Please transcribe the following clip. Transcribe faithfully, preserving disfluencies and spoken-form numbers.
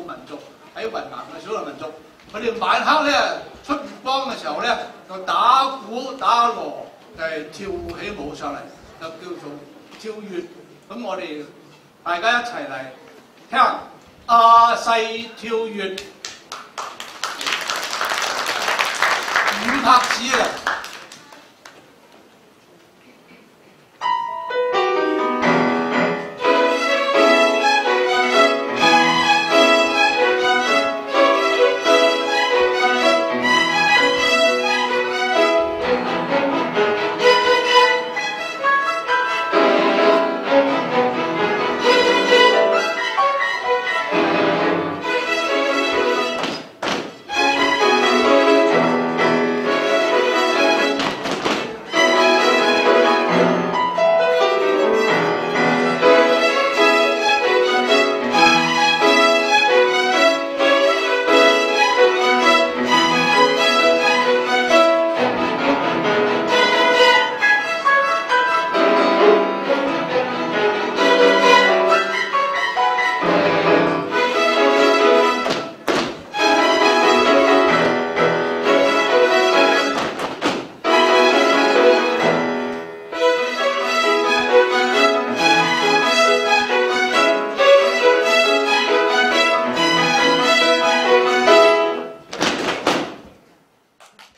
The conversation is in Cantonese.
民族喺雲南嘅少數民族，佢哋晚黑咧出月光嘅時候咧，就打鼓打鑼，就係跳起舞上嚟，就叫做跳月。咁我哋大家一齊嚟聽亞細跳月，五拍子啊！